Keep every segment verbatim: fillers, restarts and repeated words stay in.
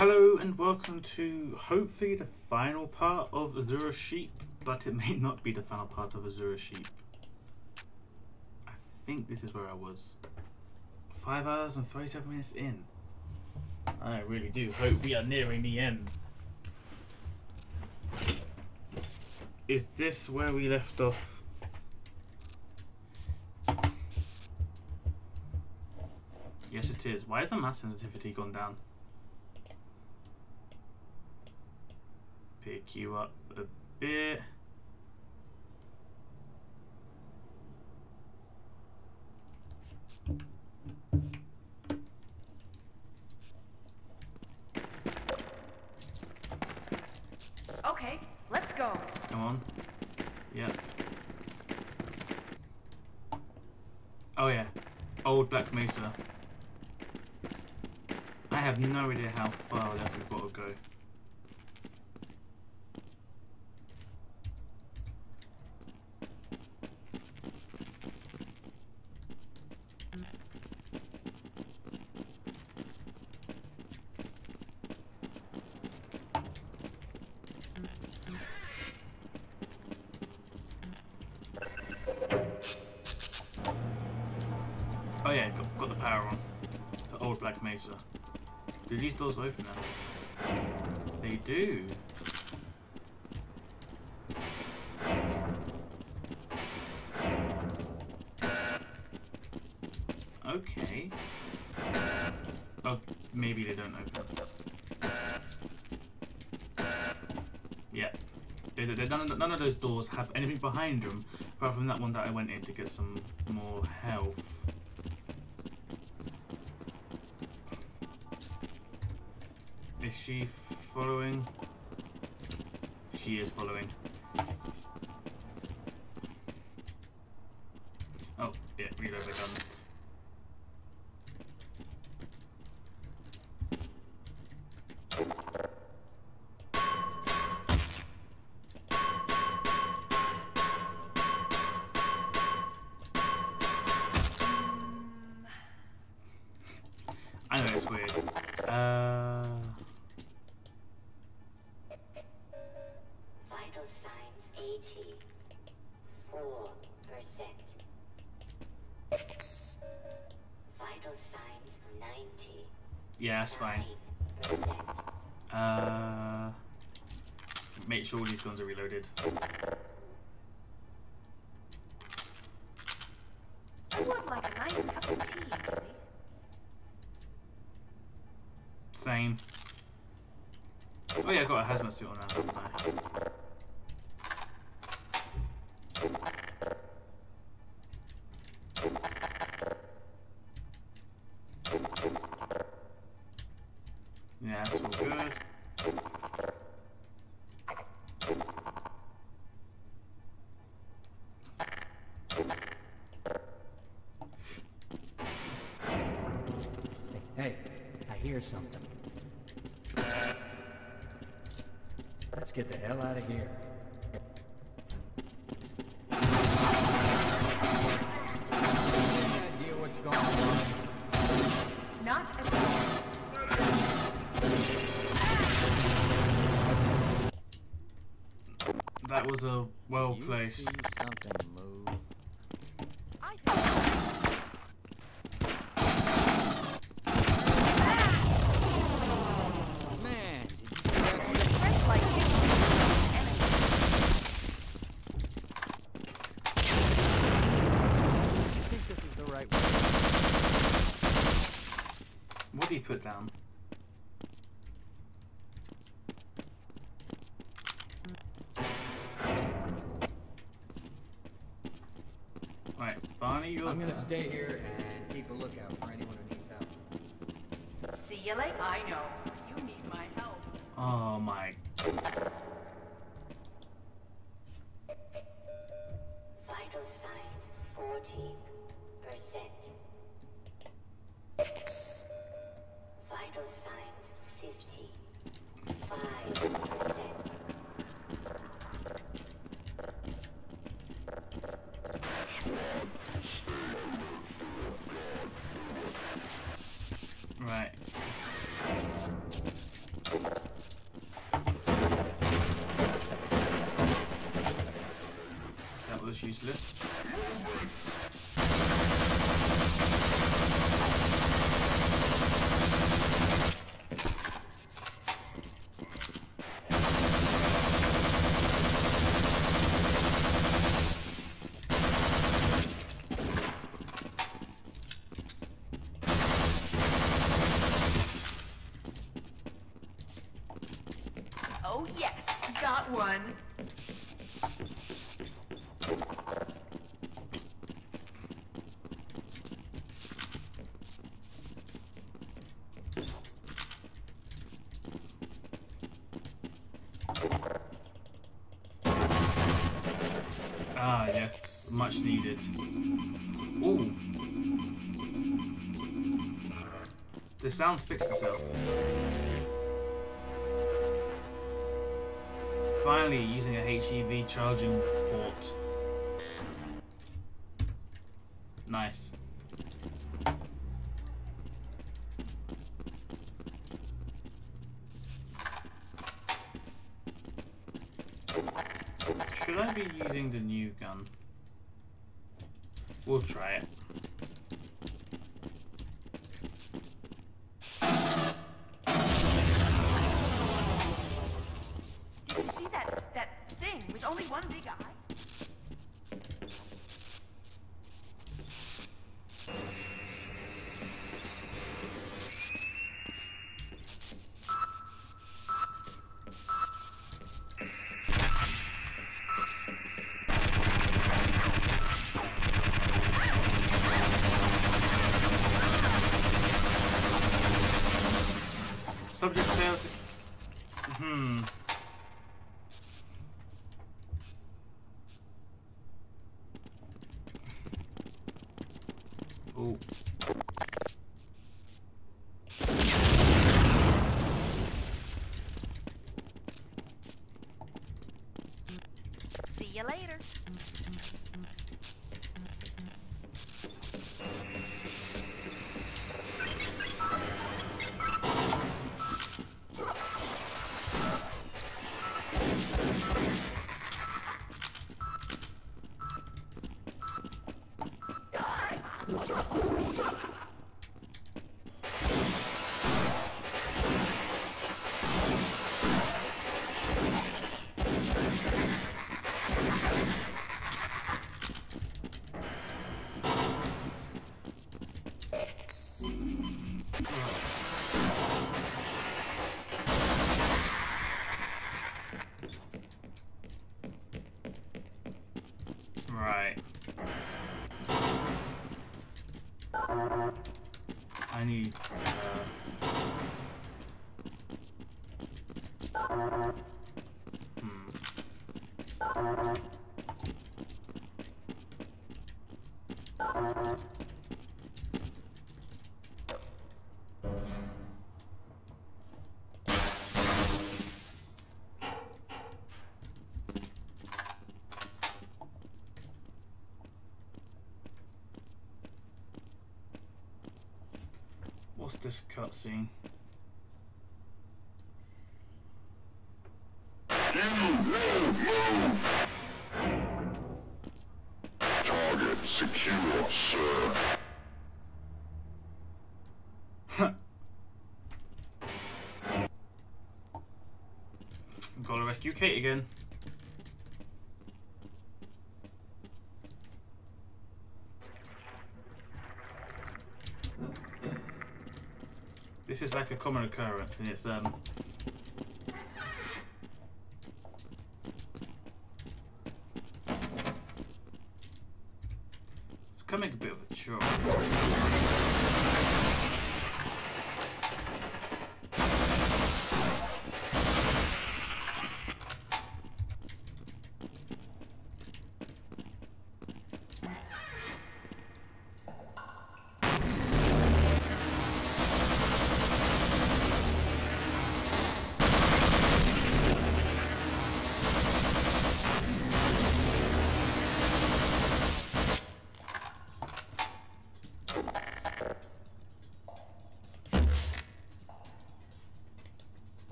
Hello and welcome to hopefully the final part of Azure Sheep, but it may not be the final part of Azure Sheep. I think this is where I was. Five hours and thirty-seven minutes in. I really do hope we are nearing the end. Is this where we left off? Yes it is. Why has the mass sensitivity gone down? Pick you up a bit. Okay, let's go. Come on. Yep. Oh yeah. Old Black Mesa. I have no idea how far left we've got to go. Oh yeah, got, got the power on. To Old Black Mesa. Do these doors open now? They do. Okay. Oh, maybe they don't open. Yeah. They, they, none, of, none of those doors have anything behind them, apart from that one that I went in to get some more health. Is she following? She is following. Oh, yeah, reload the guns. I know it's weird. Uh. Vital signs eighty-four percent. Vital signs ninety. Yeah, that's fine. Uh. Make sure all these guns are reloaded. I would like a nice cup of tea, please. Same. Oh yeah, I got a hazmat suit on now, haven't I? Yeah, that's all good. Hey, I hear something. Let's get the hell out of here. Any idea what's going on? Not at all. That was a well You placed. see something move. I don't. Man, did you see that? Friends like you. I think this is the right way. What did he put down? Right, Barney, you're I'm gonna there. stay here and keep a lookout for anyone who needs help. See you later. I know. You need my help. Oh my. Vital signs fourteen percent. Vital signs fifty-five percent. Right. useless. Oh yes, got one. Ah, yes, much needed. Ooh. The sound fixed itself. Finally using a H E V charging port. Nice. Should I be using the new gun? We'll try it. Did you see that that thing with only one big eye? Subject fails. Hmm. Oh. See you later. Right. I need uh hmm. What's this cutscene? Target secure, sir. Gotta rescue Kate again. This is like a common occurrence, and it's um. It's becoming a bit of a chore.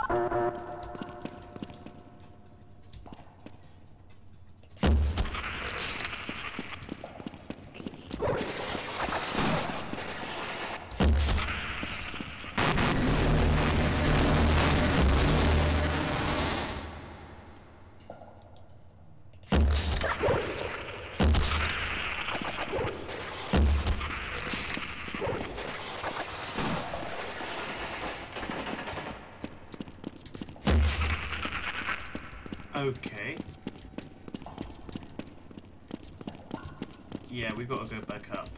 Okay. Yeah, we gotta go back up.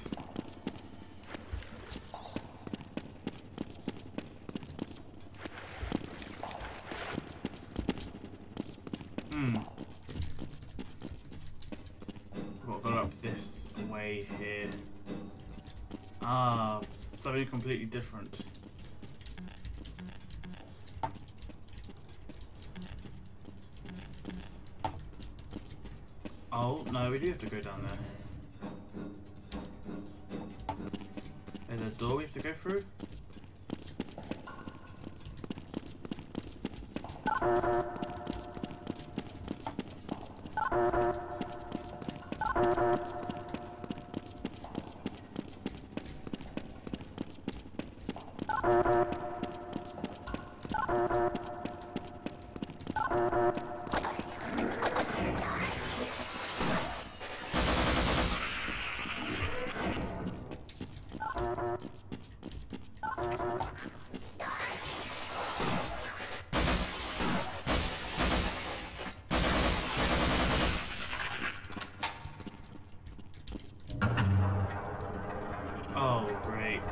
Hmm. Gotta go up this way here. Ah, something completely different. Oh, no, we do have to go down there. There's a door we have to go through? Oh, great.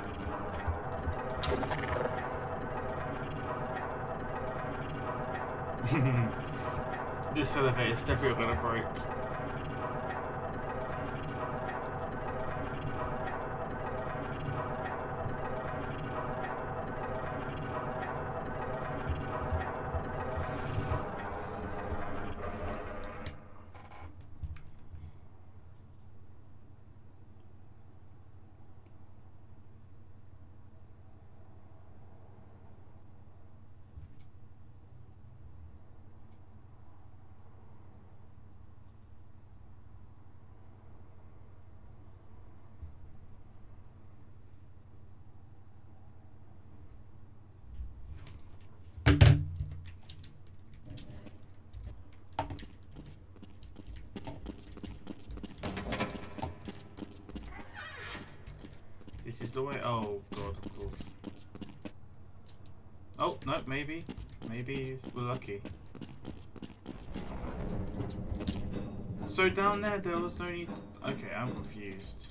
This elevator is definitely gonna break. This is the way. Oh god, of course. Oh no, maybe, maybe we're lucky. So down there, there was no need. Okay, I'm confused.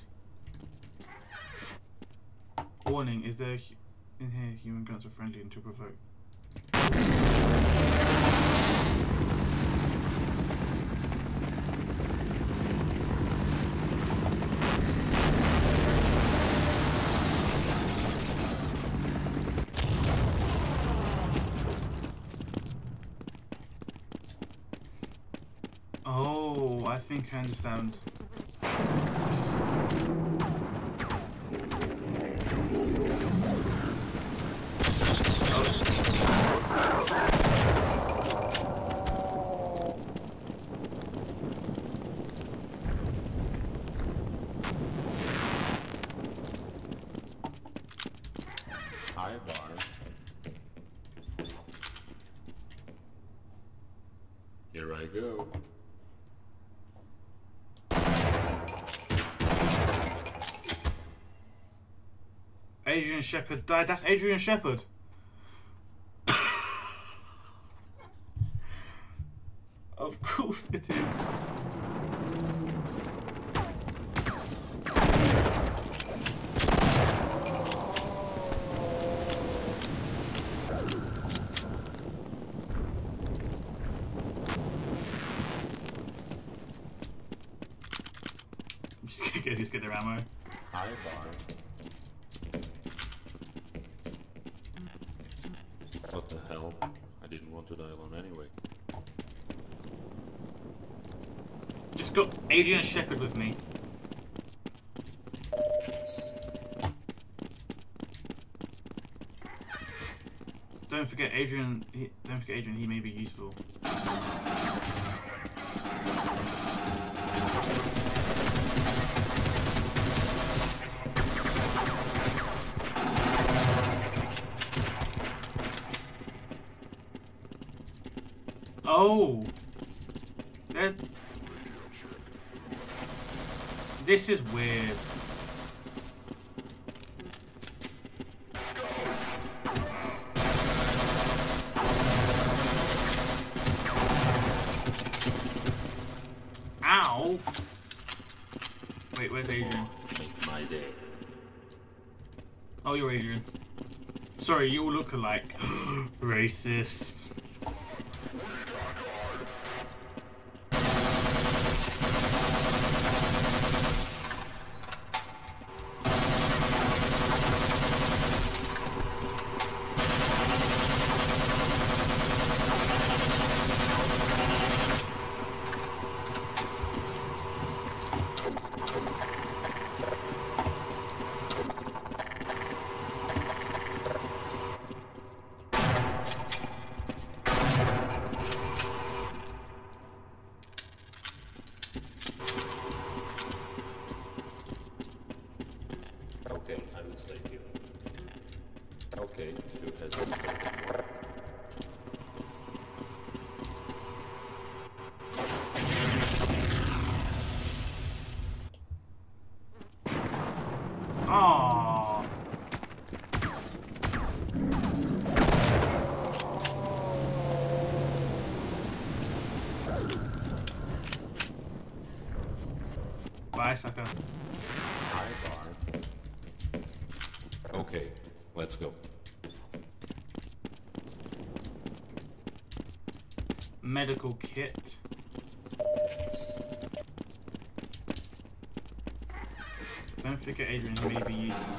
Warning: is there hu in here human guns are friendly and to provoke? Oh, I think I understand. Hi, Bar. Here I go. Adrian Shepherd died. That's Adrian Shepherd. Of course it is. I'm just gonna just get their ammo. Hi, Bar. What the hell? I didn't want to die alone anyway. Just got Adrian Shepherd with me. Don't Don't forget Adrian. He, don't forget Adrian. He may be useful. Oh, that. This is weird. Ow! Wait, where's Adrian? Make my day. Oh, you're Adrian. Sorry, you all look alike. Racist. Okay, I will stay here. Okay, shoot has been taken. Aww. Bye, sucker. Bye, bar. Okay, let's go. Medical kit. Don't forget Adrian, he may be useful.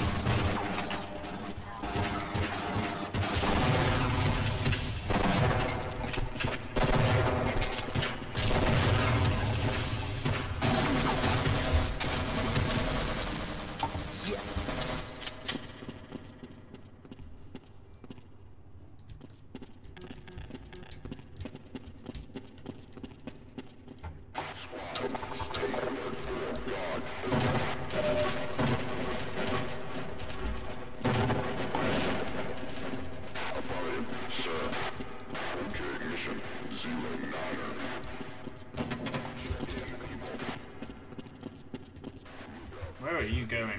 Where are you going?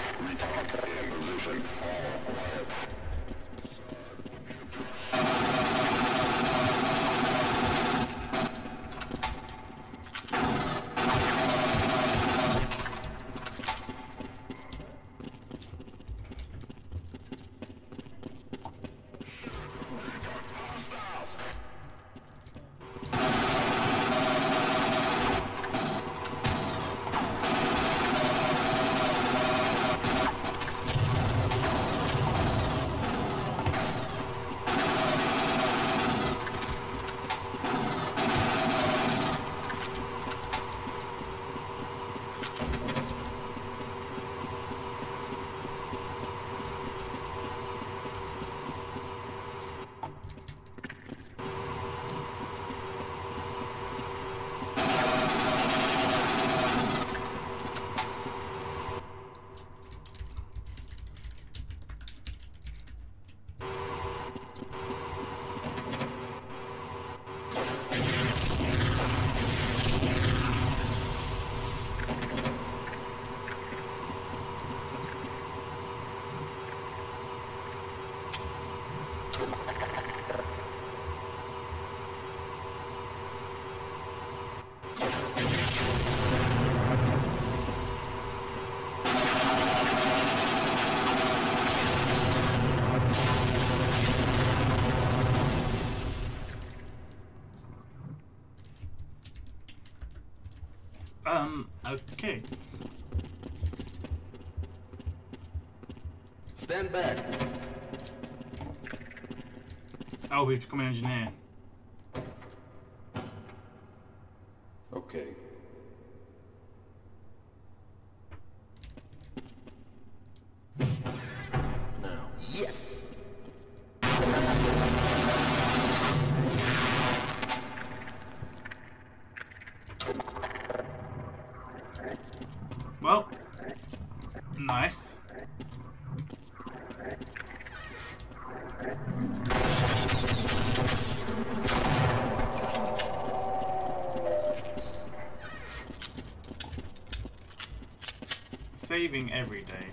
Um, okay. Stand back. Oh, we've become an engineer. Okay. Now. Yes. saving every day.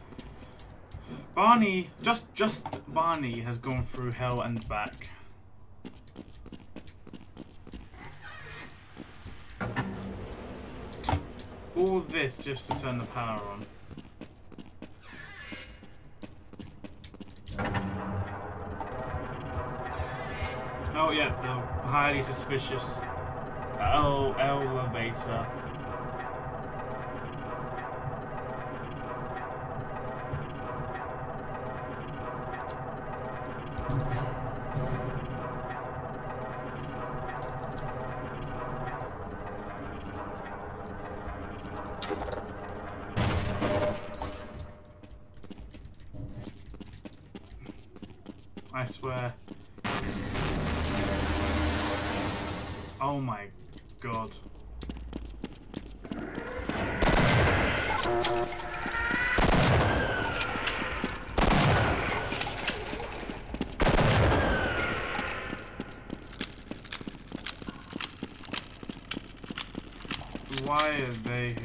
Barney, just just Barney has gone through hell and back. All this just to turn the power on. Oh yeah, the highly suspicious ele elevator. I swear. Oh my god. Why are they here?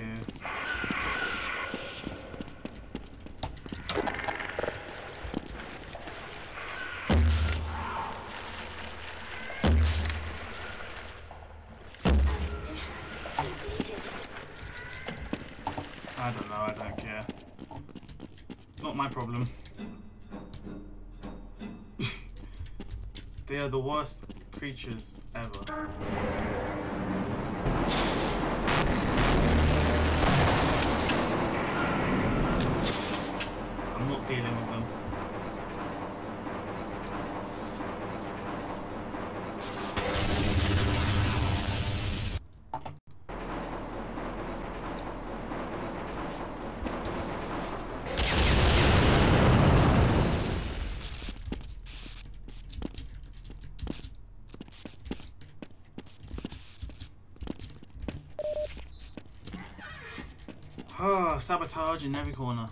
I don't know, I don't care. Not my problem. They are the worst creatures ever. I'm not dealing with them. Oh, sabotage in every corner.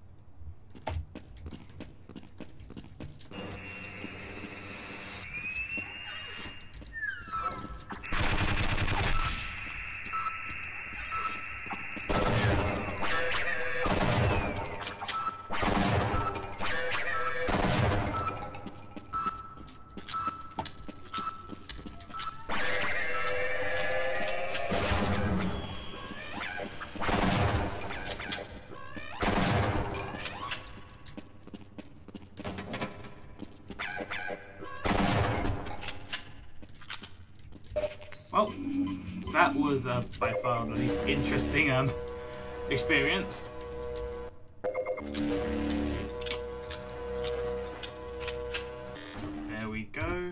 Well, that was uh, by far the least interesting um, experience. There we go.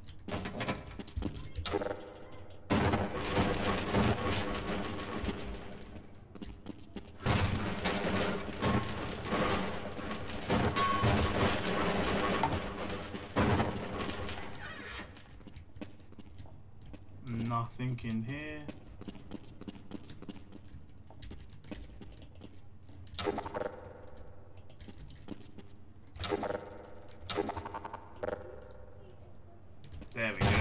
Nothing in here. There we go.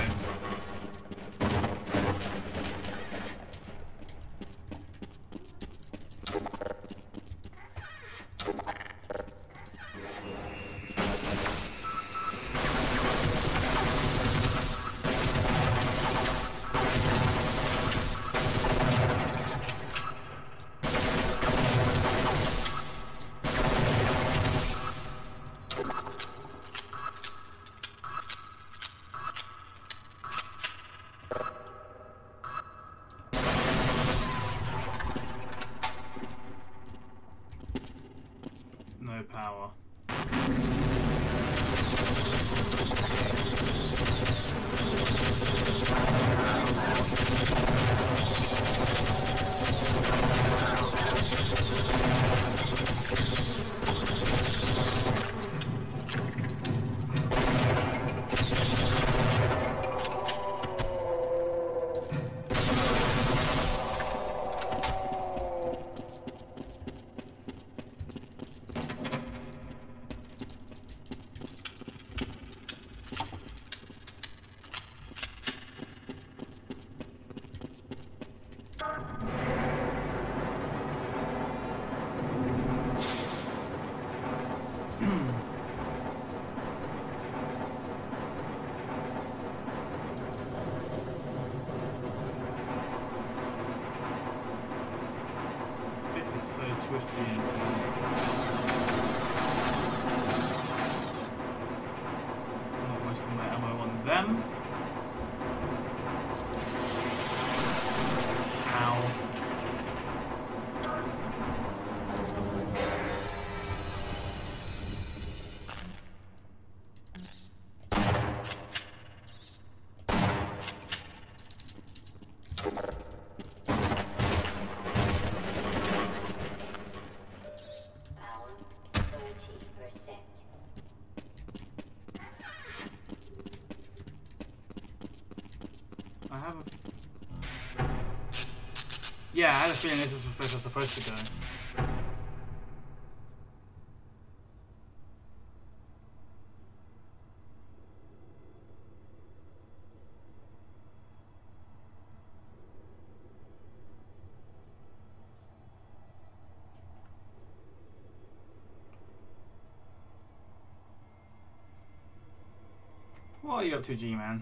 so twisty and turny. I'm not wasting my ammo on them. Ow. I have a... Yeah, I had a feeling this is where we're supposed to go. What are you up to, G-Man?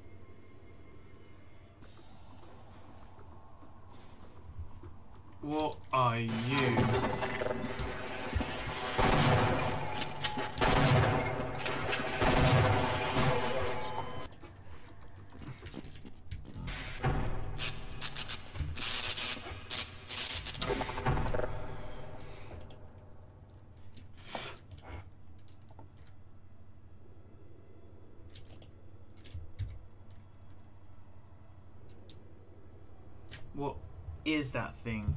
What are you? What is that thing?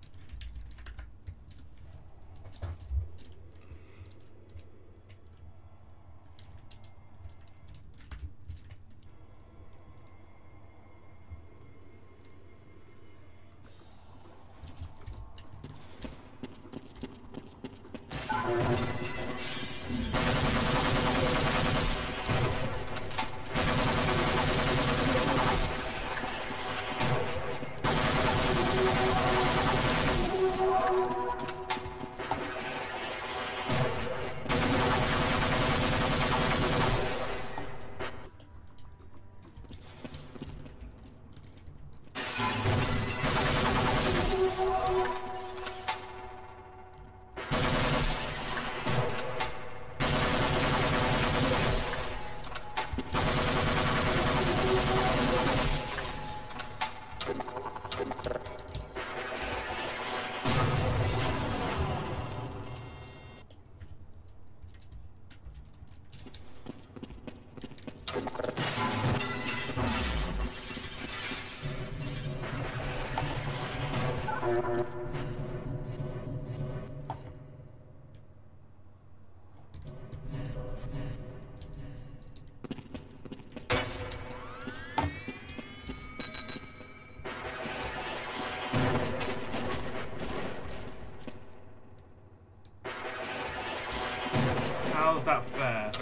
How's that fair?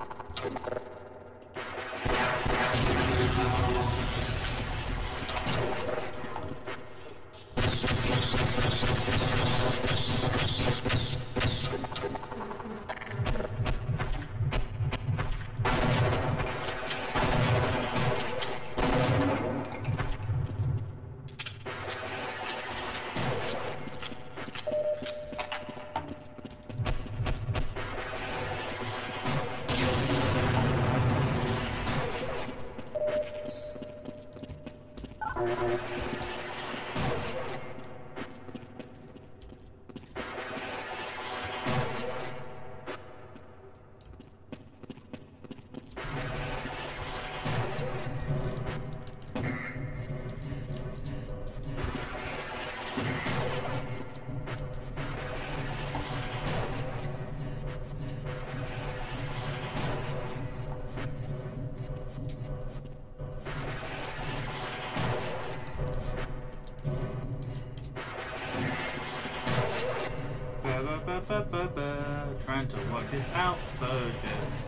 Trying to work this out, so this.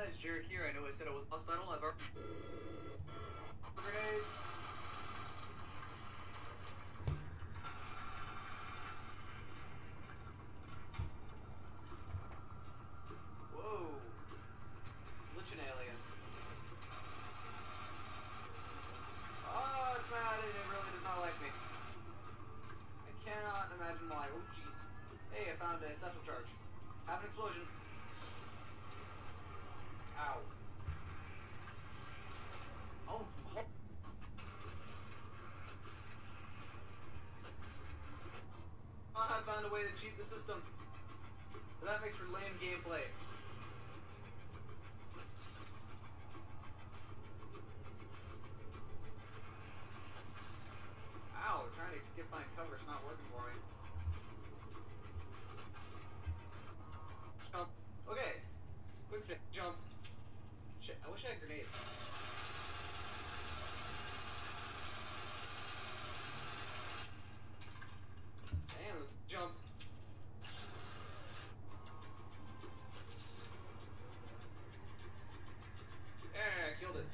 it's Jared here. I know I said it was boss battle. I've already... Grenades. Whoa. Glitching alien. Oh, it's mad. It really does not like me. I cannot imagine why. Oh, jeez. Hey, I found a satchel charge. Have an explosion. Ow. Oh. I found a way to cheat the system. But that makes for lame gameplay. Ow, trying to get behind cover, it's not working for me. Jump. Okay. Quick save. Jump. Shit, I wish I had grenades. And let's jump. Yeah, I killed it.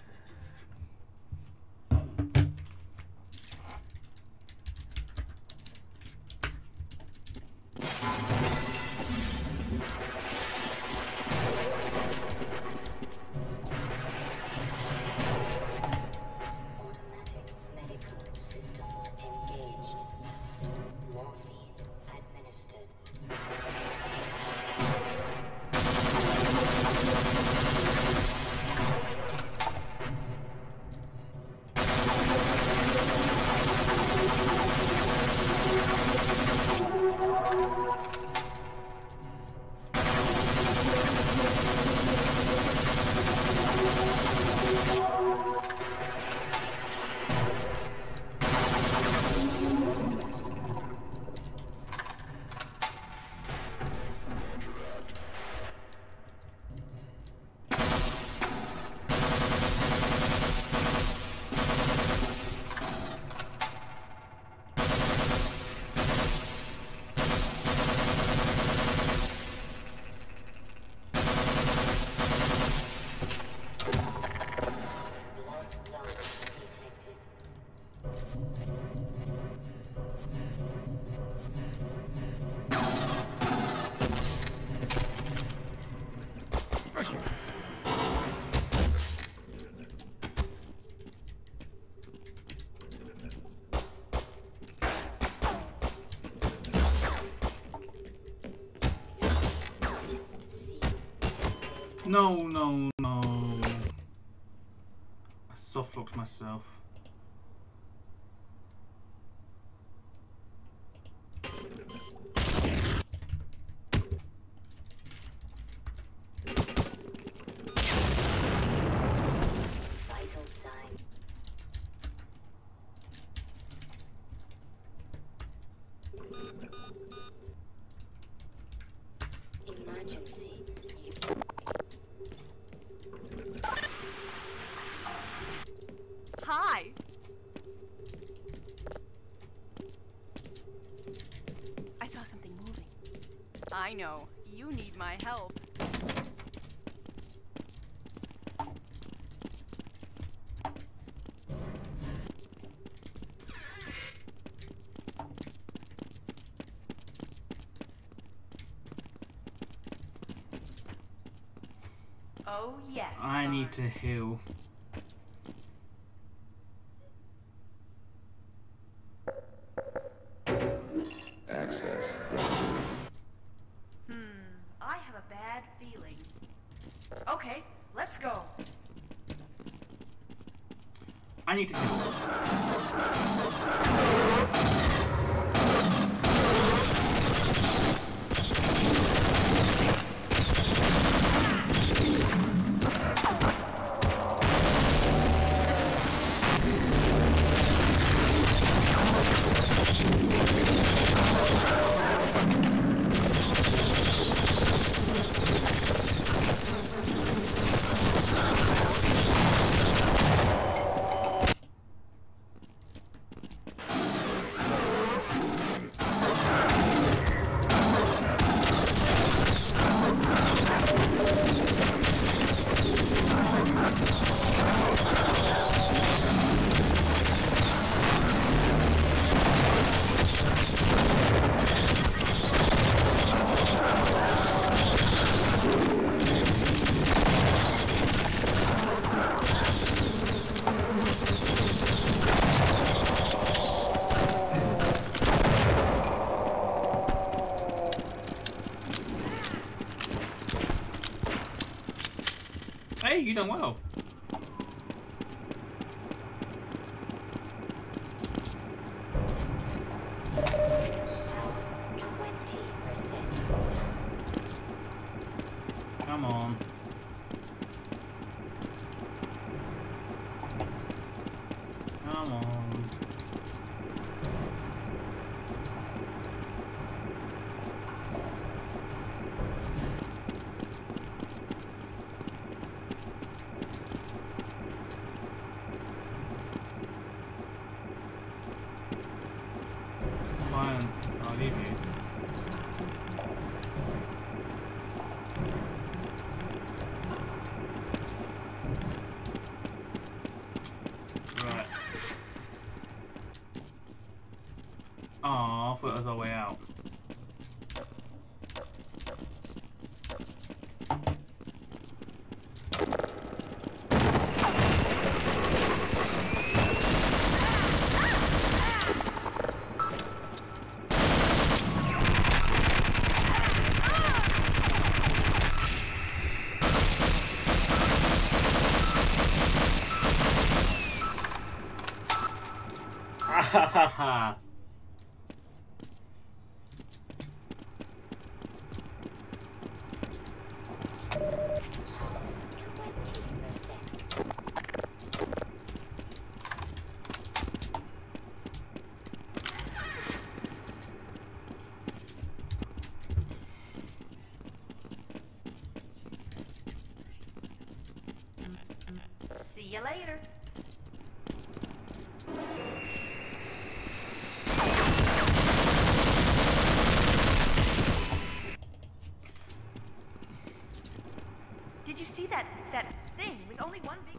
Automatic medical systems engaged. Morphine administered. Blood loss detected. No, no, no. I soft locked myself. Vital sign. Emergency. Hi. I saw something moving. I know. You need my help. Oh, yes. I need Mark. to heal. Access. Hmm. I have a bad feeling. Okay, let's go. I need to heal. you done well. twenty percent. Come on. Come on. Fine, I'll leave you. Right. Aw, I thought it was our way out. Ha ha ha! See you later. Did you see that that thing with only one big?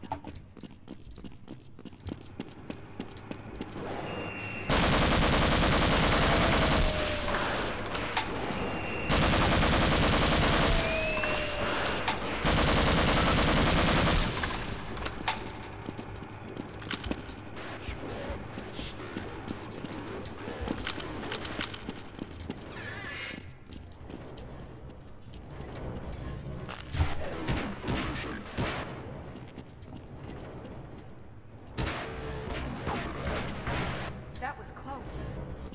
That was close.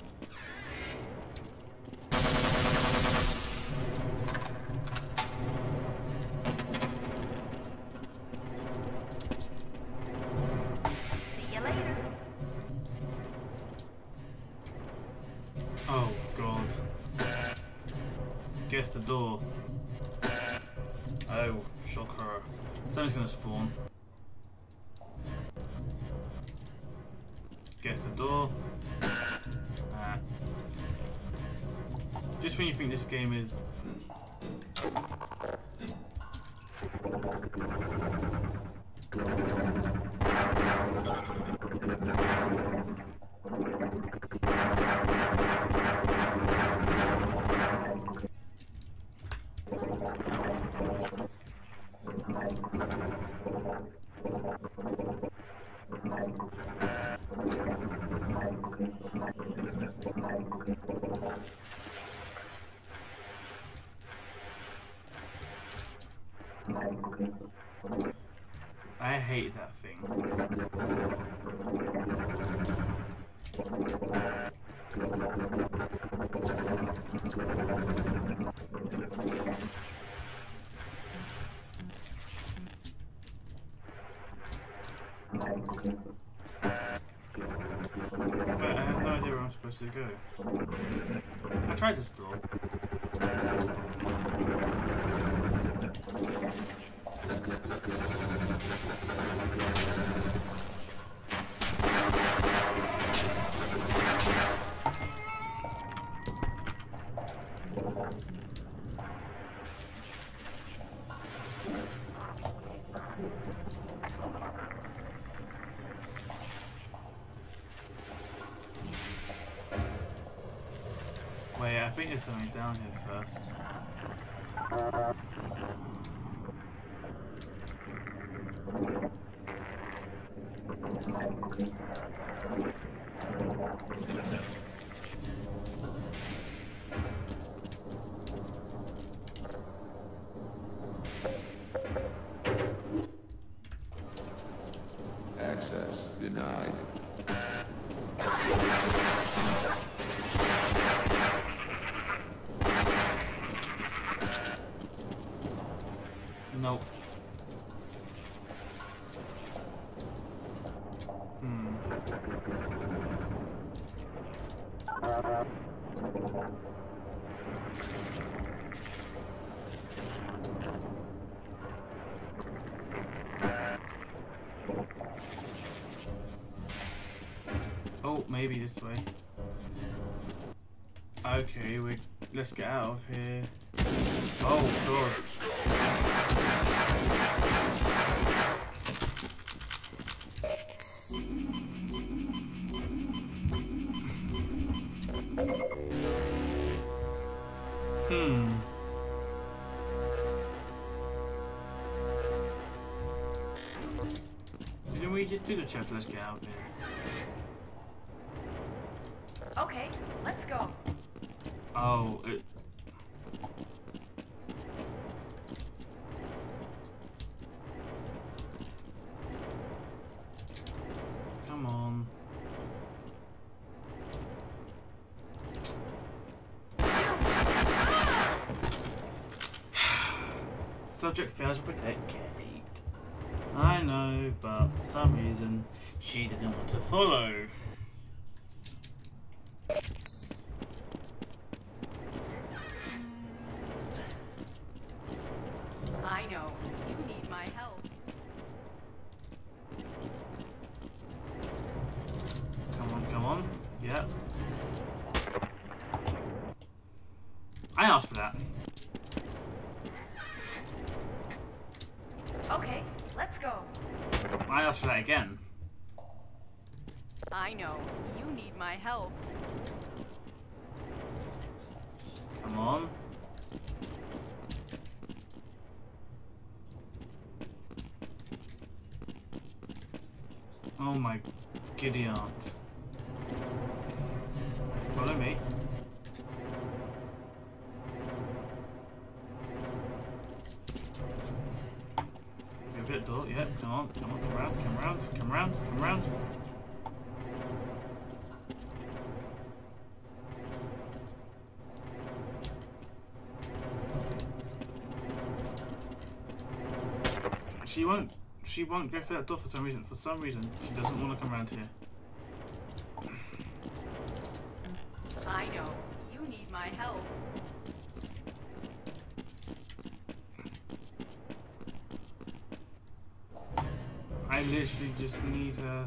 See you later. Oh god. Guess the door. Oh, shock horror. Something's gonna spawn. Guess the door. Ah. Just when you think this game is... I hate that thing. But I have no idea where I'm supposed to go. I tried this door. Wait, I think there's something down here first. Oh, maybe this way. Okay, we let's get out of here. Oh god. Hmm. Didn't we just do the chat? Let's get out of here. Okay, let's go. Oh, it... Come on. Subject fails to protect Kate. I know, but for some reason, she didn't want to follow. I know. You need my help. Come on, come on. Yep. I asked for that. Okay, let's go. I asked for that again. I know. You need my help. Come on. Oh my giddy aunt. Follow me. Give it a door, yep, come on, come on, come round, come round, come round, come round. She won't she won't go for that door for some reason. For some reason she doesn't want to come around here. I know. You need my help. I literally just need her.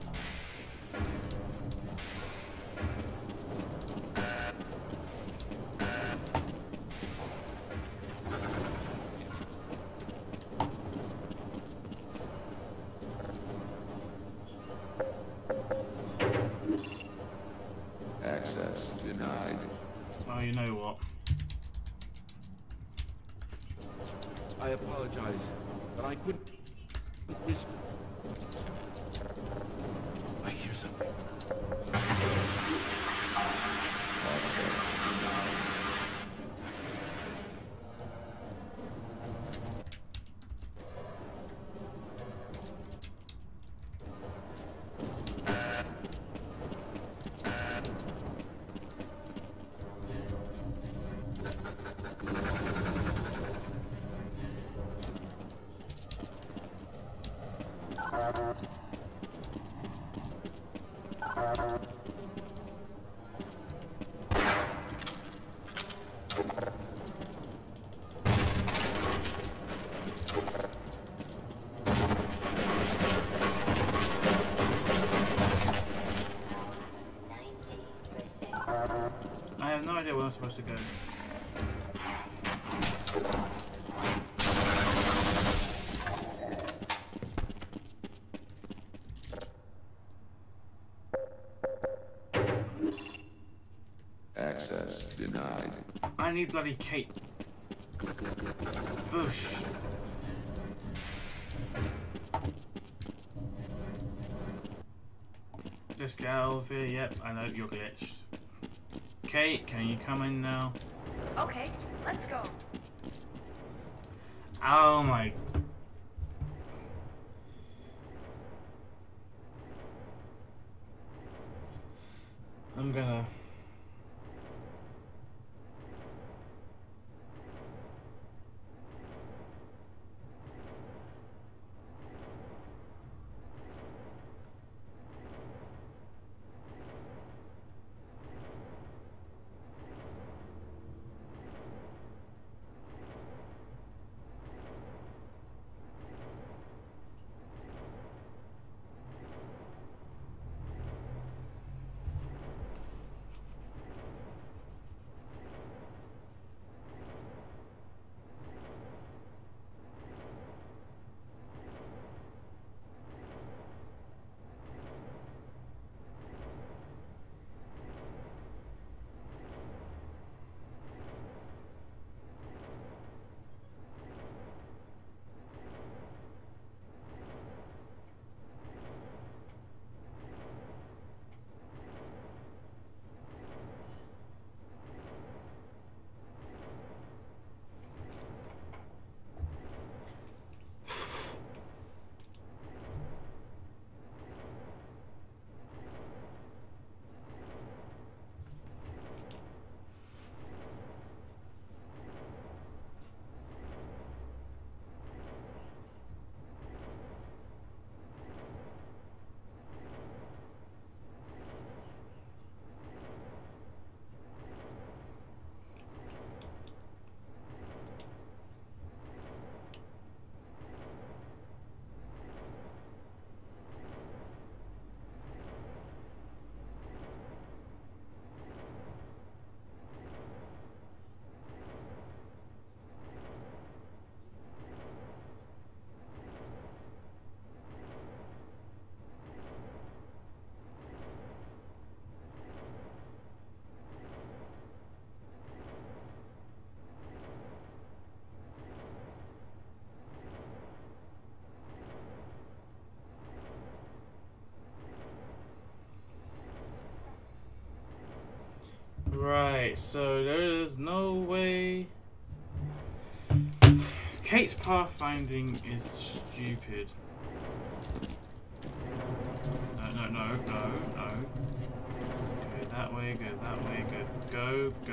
Access denied. Oh, you know what? I apologize, but I couldn't. This... I hear something. Access denied. I have no idea where I'm supposed to go. Access denied. I need bloody Kate Bush. Let's get out of here. Yep, I know you're glitched. Kate, can you come in now? Okay, let's go. Oh my. I'm gonna. Okay, so there is no way. Kate's pathfinding is stupid. No, no, no, no, no. Go that way, go that way, go, go,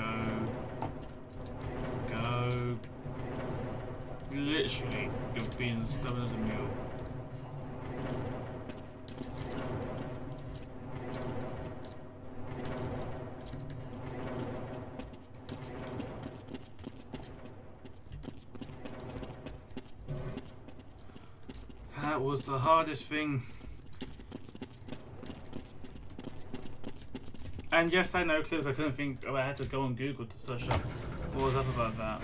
go, go. Literally, you're being stubborn as a mule. That was the hardest thing. And yes, I know clips. I couldn't think. Oh, I had to go on Google to search up what was up about that.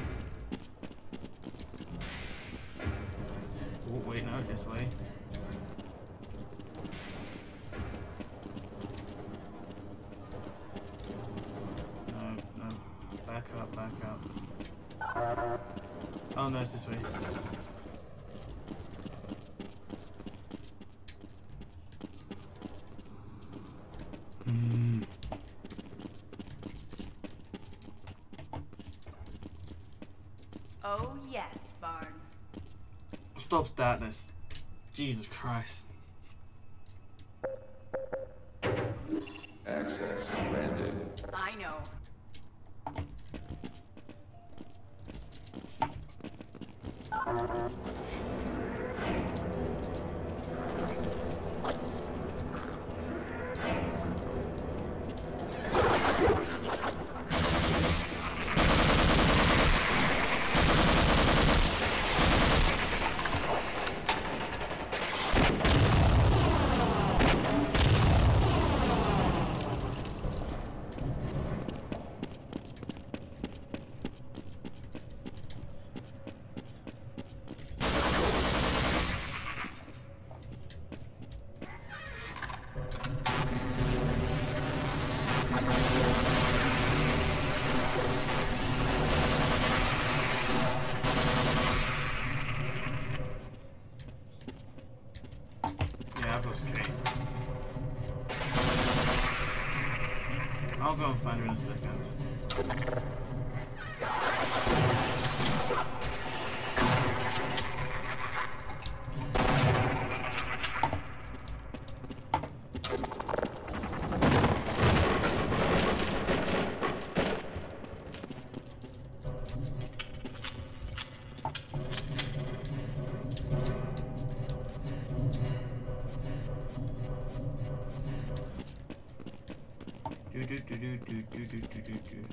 Oh wait, no, this way. No, no, back up, back up. Oh no, it's this way. Oh yes, Barn. Stop that, that's Jesus Christ. Access granted. I know. I'll go and find her in a second. Do do do do do do do do do do.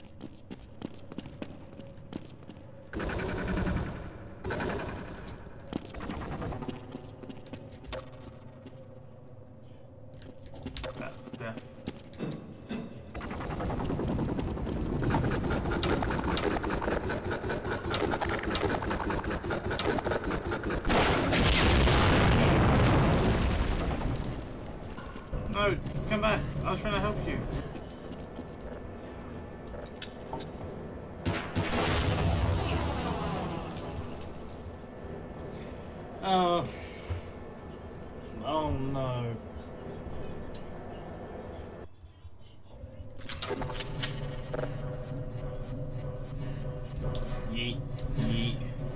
That's death. No, come back. I was trying to help you. Oh. Oh no. Yeet, yeet.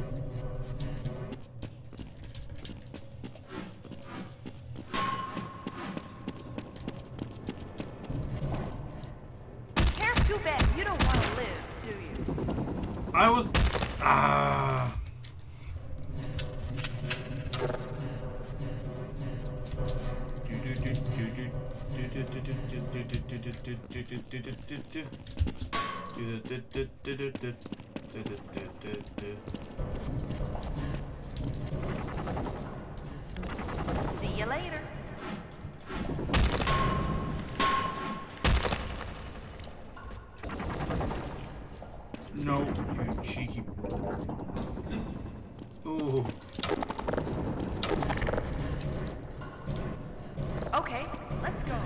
Hair's too bad. You don't want to live, do you? I was. Ah. See you later. No, you cheeky. Ooh. Okay, let's go.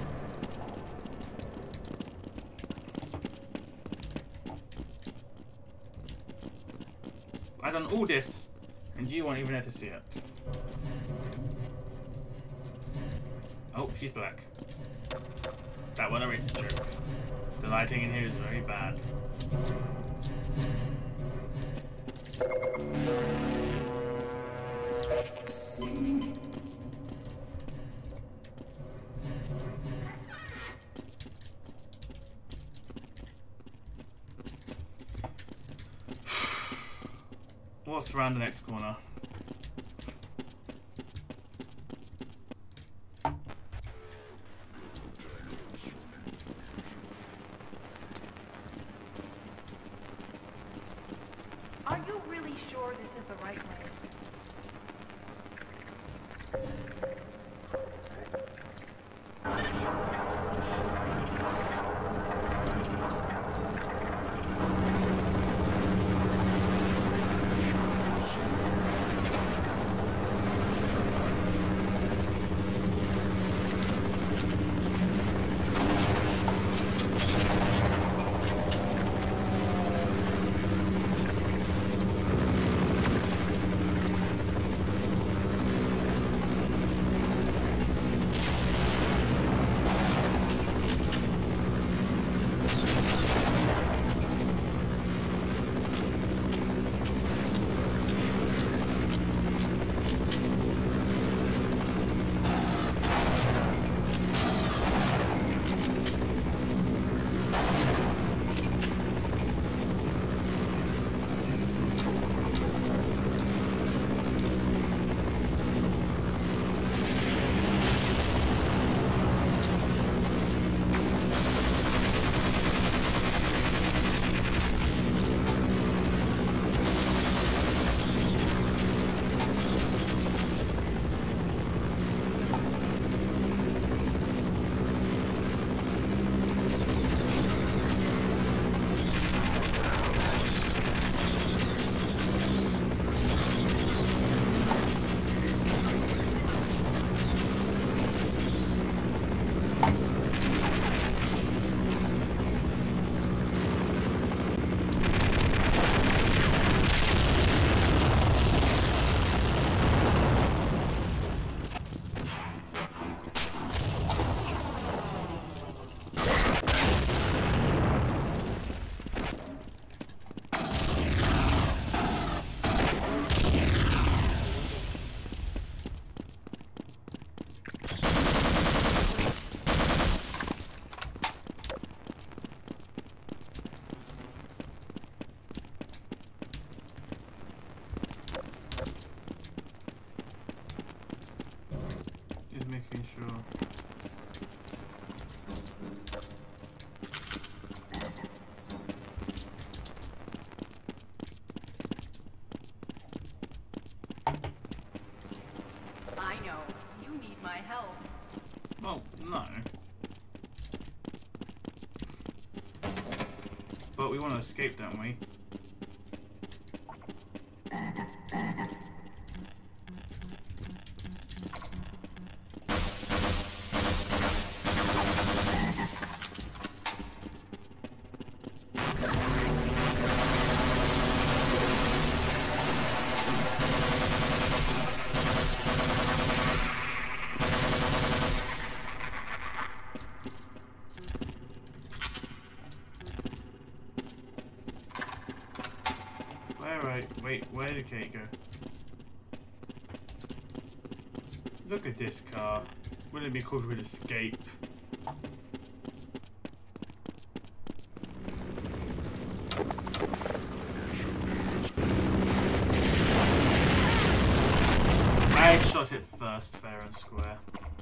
I done all this, and you weren't even there to see it. Oh, she's back. That one a racist joke. The lighting in here is very bad. What's around the next corner? Are you really sure this is the right way? Making sure. I know. You need my help. Well, no. But we want to escape, don't we? Wait, where did Kate go? Look at this car. Wouldn't it be cool if we'd escape? I shot it first, fair and square.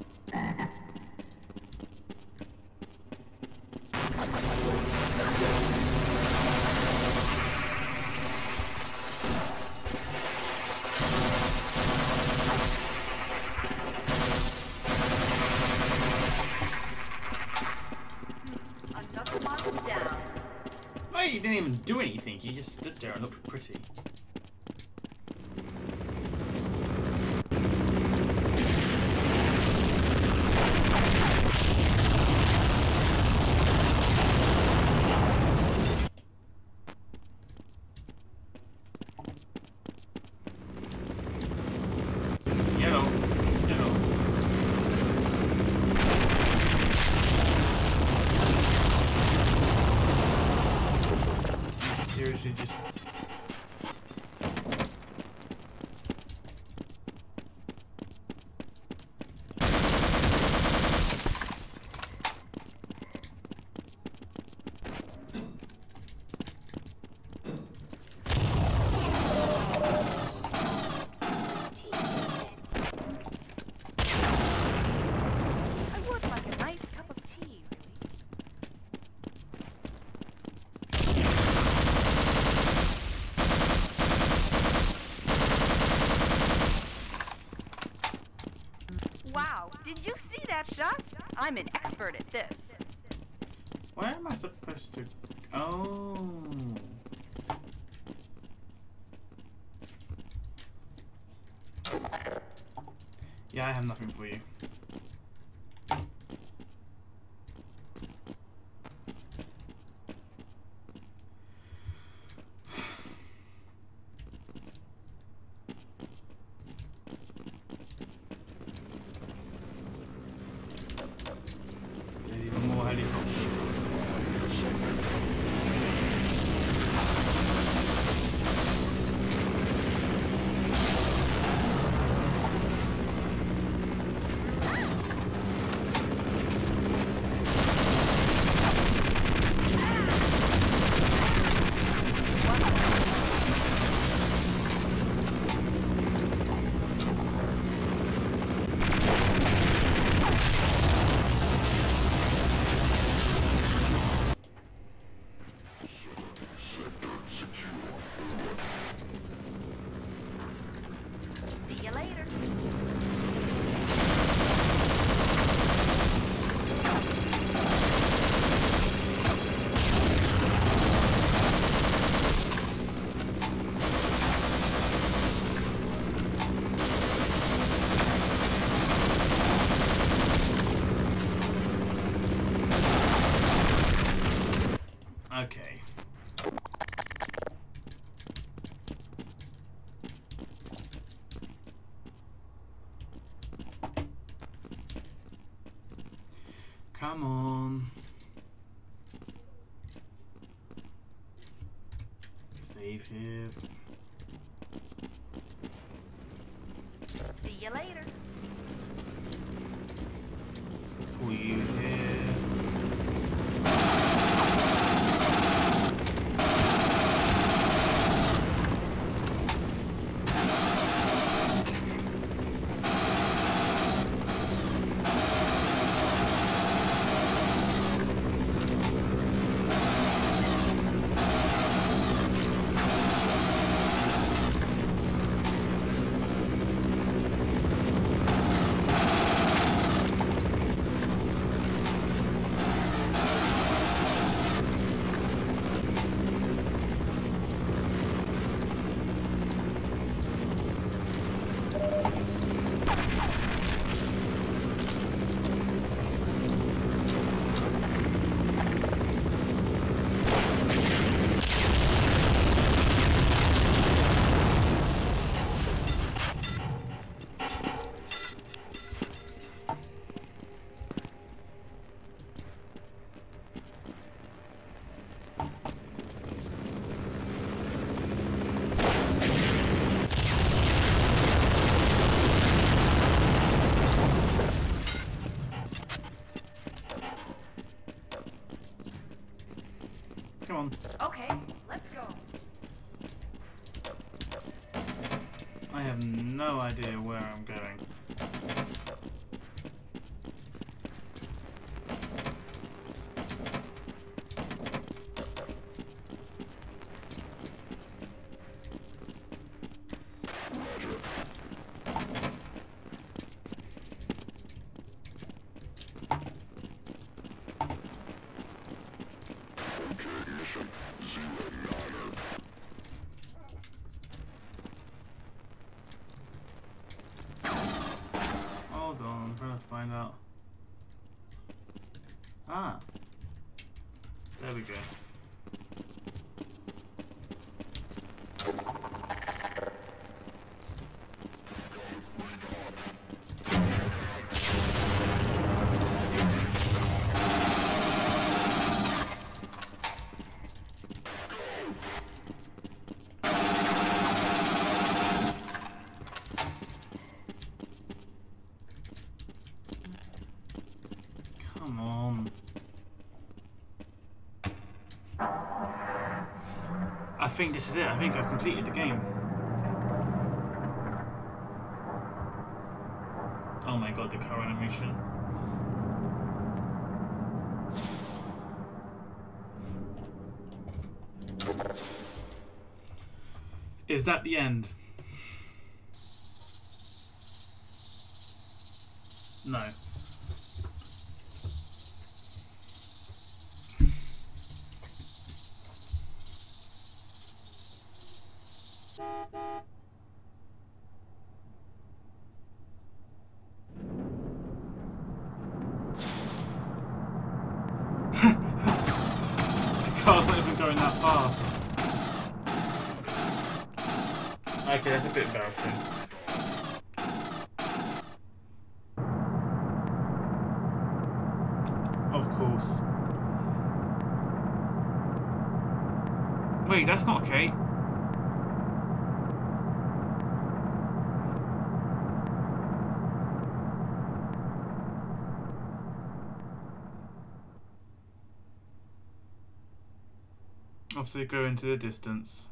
You didn't even do anything, you just stood there and looked pretty. Yellow. Yellow. actually just... I would like a nice cup of tea, really. Wow, did you see that shot? I'm an expert at this. Where am I supposed to... Oh... Yeah, I have nothing for you. There's even more helicopters. See you later. Okay. Come on. Save here. See you later. Pull you here. Come on. Okay, let's go. I have no idea where I'm going. Hold on, I'm trying to find out. Ah, there we go. Come on. I think this is it. I think I've completed the game. Oh my god, the car animation. Is that the end? No. The car's not even going that fast. Okay, that's a bit embarrassing. Of course. Wait, that's not Kate. Obviously, go into the distance.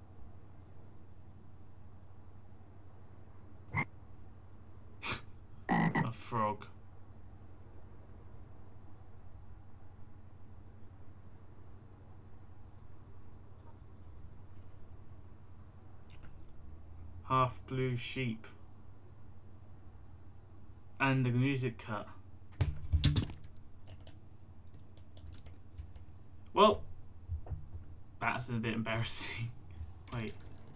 A frog. Half blue sheep. And the music cut. Well, that's a bit embarrassing. Wait.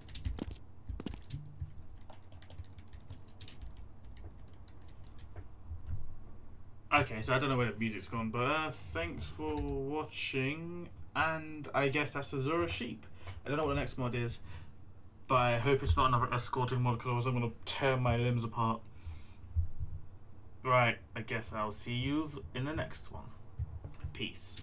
Okay, so I don't know where the music's gone, but uh, thanks for watching, and I guess that's Azure Sheep. I don't know what the next mod is, but I hope it's not another escorting mod, because otherwise I'm going to tear my limbs apart. Right, I guess I'll see you in the next one. Peace.